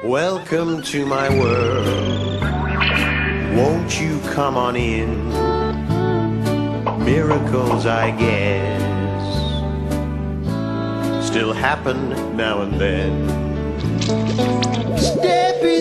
Welcome to my world. Won't you come on in? Miracles, I guess, still happen now and then. Step